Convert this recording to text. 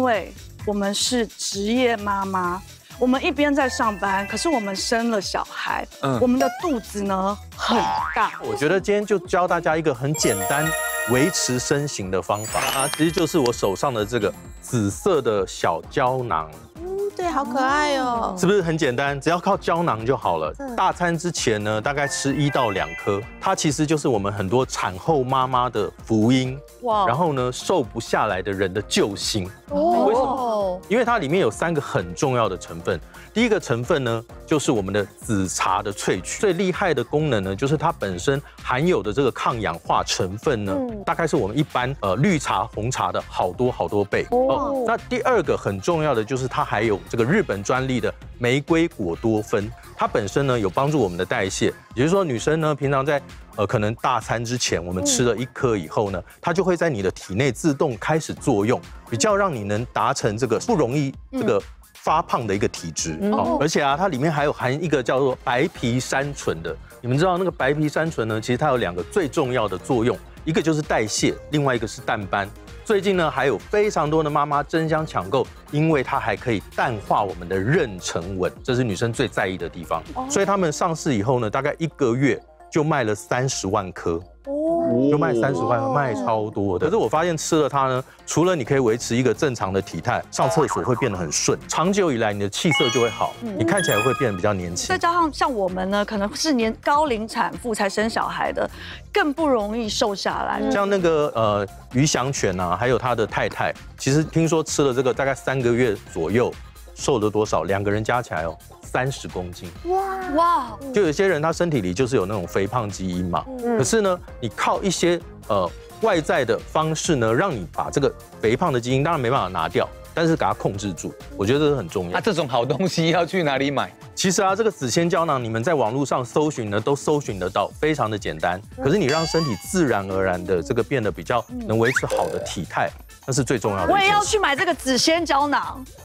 为我们是职业妈妈。 我们一边在上班，可是我们生了小孩，我们的肚子呢很大。 我觉得今天就教大家一个很简单维持身形的方法啊，其实就是我手上的这个紫色的小胶囊。 对，好可爱哦！ 是不是很简单？只要靠胶囊就好了。大餐之前呢，大概吃1到2颗，它其实就是我们很多产后妈妈的福音。哇！然后呢，瘦不下来的人的救星。为什么？因为它里面有3个很重要的成分。第一个成分呢，就是我们的紫茶的萃取。最厉害的功能呢，就是它本身含有的这个抗氧化成分呢，大概是我们一般绿茶、红茶的好多倍。哦。那第2个很重要的就是它还有这个日本专利的玫瑰果多酚，它本身呢有帮助我们的代谢，也就是说女生呢平常在可能大餐之前我们吃了1颗以后呢，它就会在你的体内自动开始作用，比较让你能达成这个不容易这个发胖的一个体质。而且啊，它里面还有含一个叫做白皮山醇的，你们知道那个白皮山醇呢，其实它有2个最重要的作用，一个就是代谢，另外一个是淡斑。 最近呢，还有非常多的妈妈争相抢购，因为它还可以淡化我们的妊娠纹，这是女生最在意的地方。所以他们上市以后呢，大概1个月就卖了30万颗。 就卖30万，卖超多的。可是我发现吃了它呢，除了你可以维持一个正常的体态，上厕所会变得很顺，长久以来你的气色就会好，你看起来会变得比较年轻。 再加上像我们呢，可能是高龄产妇才生小孩的，更不容易瘦下来。 像那个于祥全啊，还有他的太太，其实听说吃了这个大概3个月左右，瘦了多少？2个人加起来哦。 30公斤，哇！就有些人他身体里就是有那种肥胖基因嘛，可是呢，你靠一些外在的方式呢，让你把这个肥胖的基因当然没办法拿掉，但是给它控制住，我觉得这是很重要。 那这种好东西要去哪里买？ 其实啊，这个紫纤胶囊你们在网络上搜寻呢，都搜寻得到，非常的简单。可是你让身体自然而然的这个变得比较能维持好的体态，那是最重要的。 我也要去买这个紫纤胶囊。